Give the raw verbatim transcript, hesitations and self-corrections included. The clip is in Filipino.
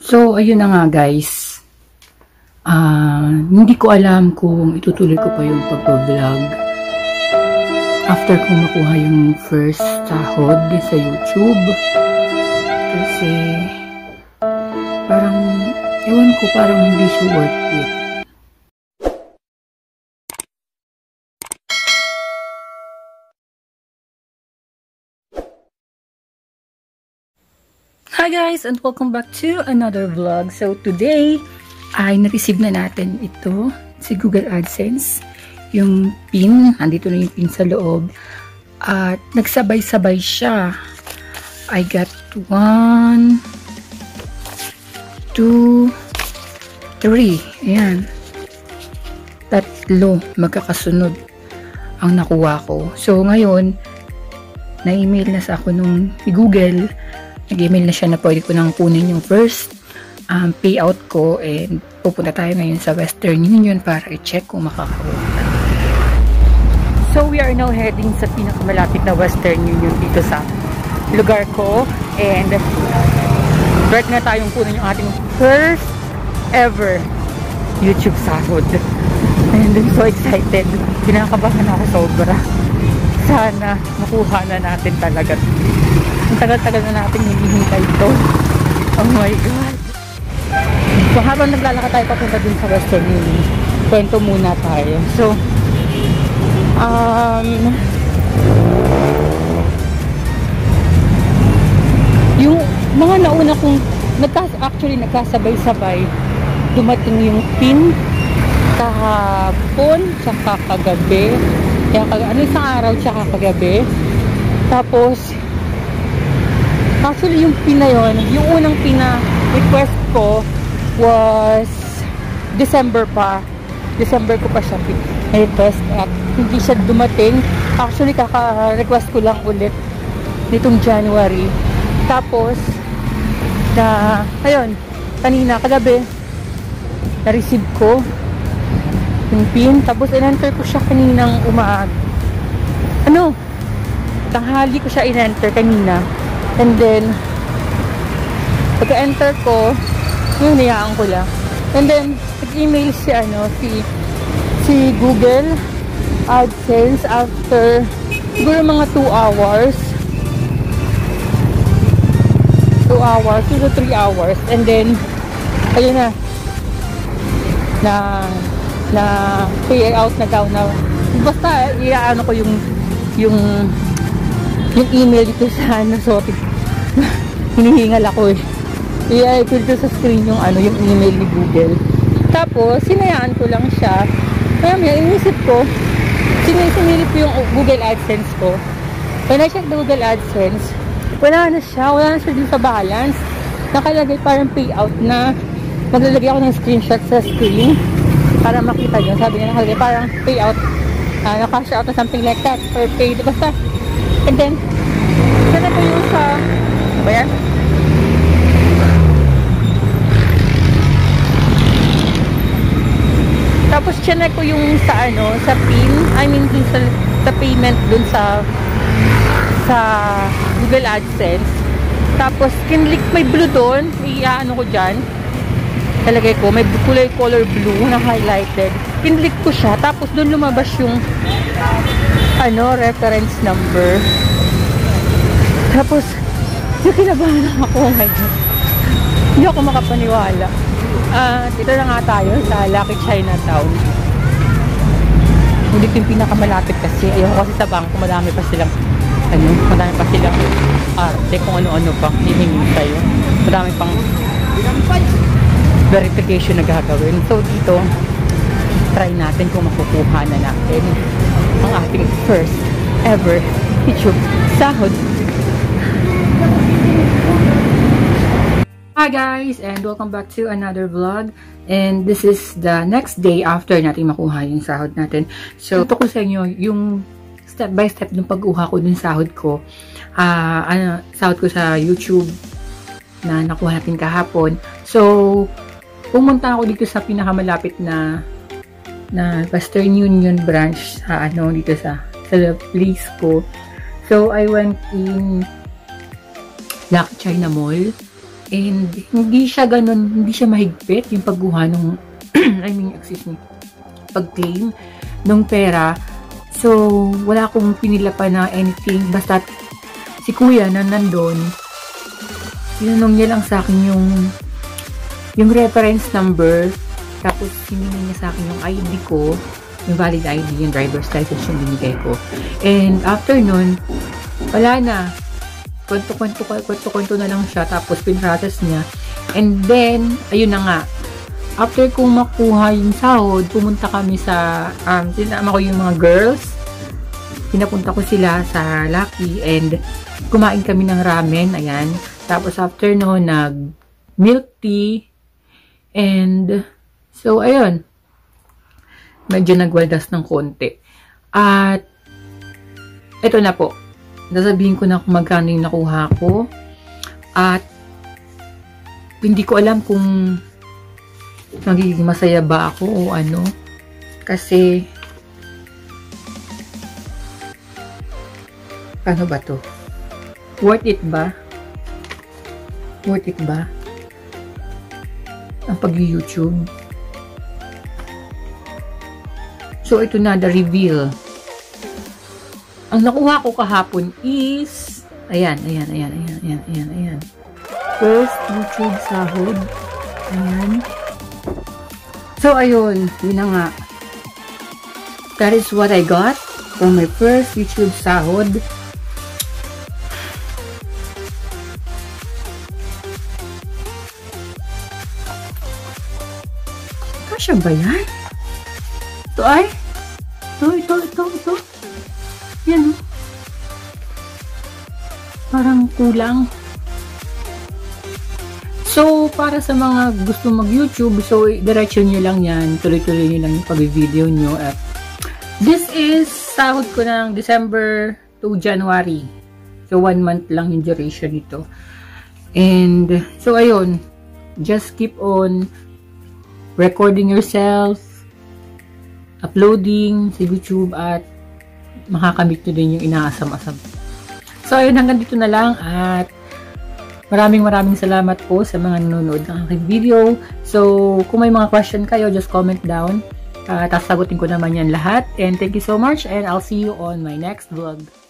So, ayun na nga guys. Uh, hindi ko alam kung itutuloy ko pa yung pag-vlog after ko makuha yung first sahod sa YouTube. Kasi, parang, ewan ko, parang hindi siya worth it. Hi guys, and welcome back to another vlog. So today ay na-receive na natin ito si Google AdSense, yung pin, andito na yung pin sa loob at nagsabay-sabay siya. I got one, two, three, ayan, tatlo magkakasunod ang nakuha ko. So ngayon na-email na sa ako nung si Google. Nag-email na siya na pwede ko nang kunin yung first um, payout ko, and pupunta tayo ngayon sa Western Union para i-check kung makakakuha. So we are now heading sa pinakamalapit na Western Union dito sa lugar ko, and right na tayong kunin yung ating first ever YouTube sahod. And I'm so excited. Pinakabahan ako sobra. Sana makuha na natin talaga. Ang tagal-tagal na natin hinihintay ito. Oh my God. So habang naglalakad tayo papunta dun sa Western Union, kwento muna tayo. So, um, yung mga nauna kong, nagkas actually nagkasabay-sabay, dumating yung pin kahapon, tsaka kagabi. Kaya kag ano isang araw, tsaka kagabi. Tapos, actually, yung pin na yun, yung unang pina-request ko was December pa. December ko pa siya request at hindi siya dumating. Actually, kaka-request ko lang ulit nitong January. Tapos, na, ayun, kanina, kagabi, na-receive ko yung pin. Tapos, in-enter ko siya kaninang umaag. Ano? Tanghali ko siya in-enter kanina. And then, pagka-enter ko, yun, niyaan ko lang. And then, nag-email si, ano, si, si Google AdSense after, siguro mga two hours. two hours, two to three hours. And then, ayun na, na, na, pay out na daw na, basta, iaano ko yung, yung, yung email dito sa ano, sorry. Hinihingal ako eh. I-icon dito sa screen yung ano, yung email ni Google. Tapos, sinayaan ko lang siya. Kaya may inisip ko, sinisilip ko yung Google AdSense ko. When I check the Google AdSense, wala na siya. Wala na siya dito sa balance. Nakalagay parang payout na. Maglalagay ako ng screenshot sa screen para makita nyo. Sabi niya nakalagay parang payout. Uh, nakash out na something like that. Or paid. Basta. And then, sana ko yung sa, ba yan? Tapos, chinek ko yung sa ano, sa pin, I mean, dun sa, sa payment dun sa, sa Google AdSense. Tapos, kinlik, may blue dun, i-ano ko dyan. Talagay ko, may kulay color blue na highlighted. Kinlik ko siya, tapos dun lumabas yung, ano, reference number. Tapos, yung kinabahan ako, oh my God. Hindi ako makapaniwala. Uh, dito na nga tayo sa Lucky Chinatown. Hindi ko yung pinakamalapit kasi. Ayoko kasi sa bangko, madami pa silang, ano, madami pa silang arte, kung ano-ano pang hihingin sa'yo. Madami pang verification na gagawin. So, dito, try natin kung makukuha na natin ang ating first ever YouTube sahod. Hi guys, and welcome back to another vlog. And this is the next day after natin makuha yung sahod natin. So, ito ko sa inyo yung step by step ng pag-uha ko dun sahod ko. Uh, ano, sahod ko sa YouTube na nakuha natin kahapon. So, pumunta ako dito sa pinakamalapit na na Western Union branch sa ano dito sa sa place ko. So I went in Lucky China Mall And hindi siya ganun, hindi siya mahigpit yung pagguha nung, I mean, excuse me, pag-claim ng pera. So, wala akong pinila pa na anything. Basta si kuya na nandun, tinanong niya lang sa akin yung yung reference number. Tapos, hiningi niya sa akin yung I D ko, yung valid I D, yung driver's license yung binigay ko. And after nun, wala na. Kwento-kwento, kwento-kwento na lang siya. Tapos, pin-process niya. And then, ayun na nga. After kong makuha yung sahod, pumunta kami sa, um, sinama ko yung mga girls. Pinapunta ko sila sa Lucky and kumain kami ng ramen. Ayan. Tapos, after no, nag milk tea. And, so, ayun. Medyo nagwaldas ng konti. At, eto na po. Nasabihin ko na kung magkano yung nakuha ko. At, hindi ko alam kung magiging masaya ba ako o ano. Kasi, paano ba to? Worth it ba? Worth it ba? Ang pag-YouTube. So, ito na, the reveal. Ang nakuha ko kahapon is, ayan, ayan, ayan, ayan, ayan, ayan, ayan. First YouTube sahod. Ayan. So, ayun, yun na nga. That is what I got for my first YouTube sahod. Kasya ba yan? Ito ay? Ito, ito, ito, ito. Yan. Parang kulang. So, para sa mga gusto mag-YouTube, so, diretso nyo lang yan. Tuloy-tuloy nyo lang yung pag-video nyo. At this is sahod ko ng December to January. So, one month lang yung duration nito. And, so, ayun. Just keep on recording yourself, uploading sa YouTube, at makakamit nyo din yung inaasam-asam. So, ayun. Hanggang dito na lang. At maraming maraming salamat po sa mga nanonood ng aking video. So, kung may mga question kayo, just comment down. Uh, tapos sagutin ko naman yan lahat. And thank you so much and I'll see you on my next vlog.